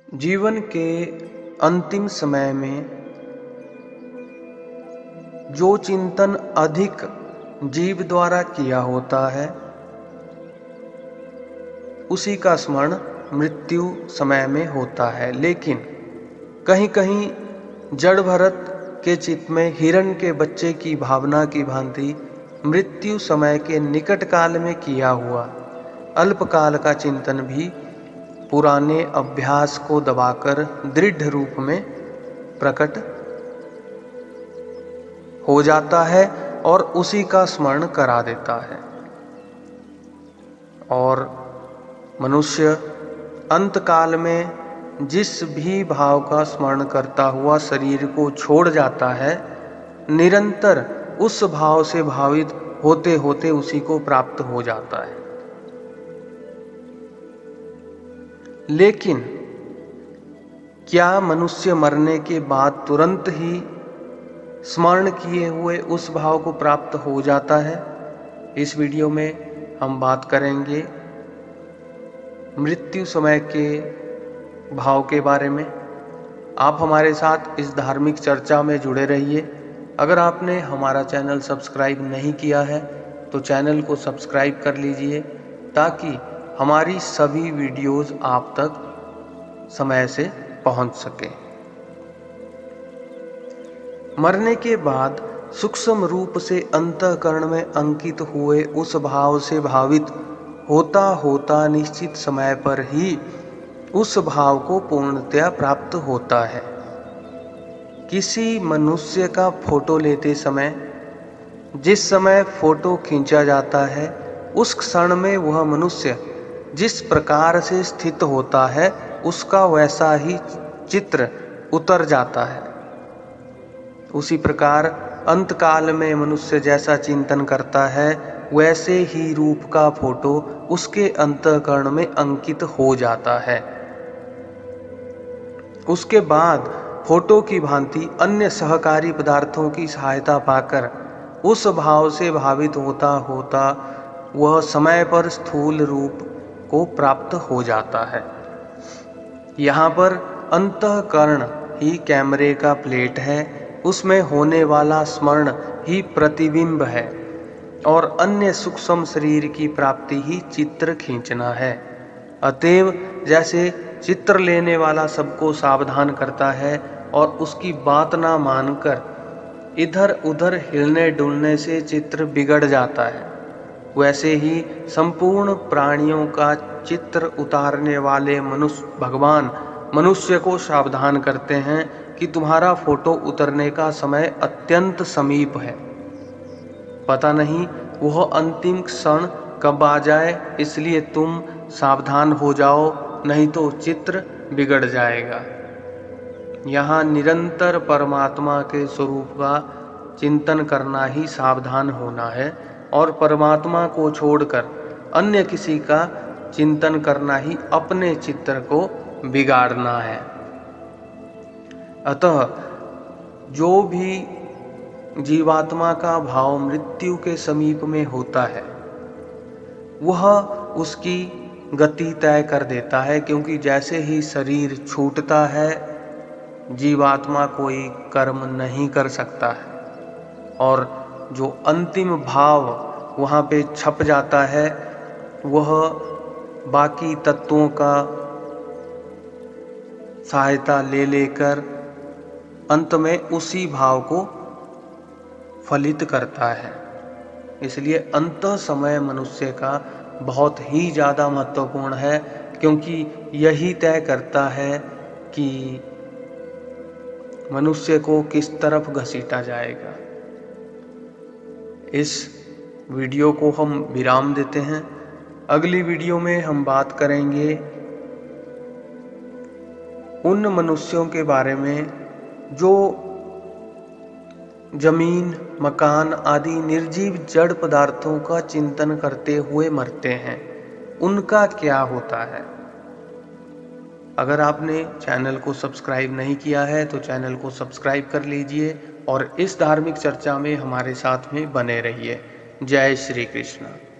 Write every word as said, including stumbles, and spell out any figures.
जीवन के अंतिम समय में जो चिंतन अधिक जीव द्वारा किया होता है उसी का स्मरण मृत्यु समय में होता है। लेकिन कहीं कहीं जड़ भरत के चित्त में हिरण के बच्चे की भावना की भांति मृत्यु समय के निकट काल में किया हुआ अल्पकाल का चिंतन भी पुराने अभ्यास को दबाकर दृढ़ रूप में प्रकट हो जाता है और उसी का स्मरण करा देता है। और मनुष्य अंत काल में जिस भी भाव का स्मरण करता हुआ शरीर को छोड़ जाता है, निरंतर उस भाव से भावित होते होते उसी को प्राप्त हो जाता है। लेकिन क्या मनुष्य मरने के बाद तुरंत ही स्मरण किए हुए उस भाव को प्राप्त हो जाता है? इस वीडियो में हम बात करेंगे मृत्यु समय के भाव के बारे में। आप हमारे साथ इस धार्मिक चर्चा में जुड़े रहिए। अगर आपने हमारा चैनल सब्सक्राइब नहीं किया है तो चैनल को सब्सक्राइब कर लीजिए ताकि हमारी सभी वीडियोस आप तक समय से पहुंच सके। मरने के बाद सूक्ष्म रूप से अंतःकरण में अंकित हुए उस भाव से भावित होता होता निश्चित समय पर ही उस भाव को पूर्णतया प्राप्त होता है। किसी मनुष्य का फोटो लेते समय जिस समय फोटो खींचा जाता है उस क्षण में वह मनुष्य जिस प्रकार से स्थित होता है उसका वैसा ही चित्र उतर जाता है। उसी प्रकार अंतकाल में मनुष्य जैसा चिंतन करता है वैसे ही रूप का फोटो उसके अंतःकरण में अंकित हो जाता है। उसके बाद फोटो की भांति अन्य सहकारी पदार्थों की सहायता पाकर उस भाव से भावित होता होता वह समय पर स्थूल रूप को प्राप्त हो जाता है। यहाँ पर अंतःकरण ही कैमरे का प्लेट है, उसमें होने वाला स्मरण ही प्रतिबिंब है और अन्य सूक्ष्म शरीर की प्राप्ति ही चित्र खींचना है। अतएव जैसे चित्र लेने वाला सबको सावधान करता है और उसकी बात ना मानकर इधर उधर हिलने डुलने से चित्र बिगड़ जाता है, वैसे ही संपूर्ण प्राणियों का चित्र उतारने वाले मनुष्य भगवान मनुष्य को सावधान करते हैं कि तुम्हारा फोटो उतरने का समय अत्यंत समीप है। पता नहीं वह अंतिम क्षण कब आ जाए, इसलिए तुम सावधान हो जाओ, नहीं तो चित्र बिगड़ जाएगा। यहाँ निरंतर परमात्मा के स्वरूप का चिंतन करना ही सावधान होना है और परमात्मा को छोड़कर अन्य किसी का चिंतन करना ही अपने चित्र को बिगाड़ना है। अतः जो भी जीवात्मा का भाव मृत्यु के समीप में होता है वह उसकी गति तय कर देता है, क्योंकि जैसे ही शरीर छूटता है जीवात्मा कोई कर्म नहीं कर सकता है और जो अंतिम भाव वहाँ पे छप जाता है वह बाकी तत्वों का सहायता ले लेकर अंत में उसी भाव को फलित करता है। इसलिए अंत समय मनुष्य का बहुत ही ज़्यादा महत्वपूर्ण है, क्योंकि यही तय करता है कि मनुष्य को किस तरफ घसीटा जाएगा। इस वीडियो को हम विराम देते हैं। अगली वीडियो में हम बात करेंगे उन मनुष्यों के बारे में जो जमीन, मकान आदि निर्जीव जड़ पदार्थों का चिंतन करते हुए मरते हैं, उनका क्या होता है। अगर आपने चैनल को सब्सक्राइब नहीं किया है तो चैनल को सब्सक्राइब कर लीजिए और इस धार्मिक चर्चा में हमारे साथ में बने रहिए। जय श्री कृष्ण।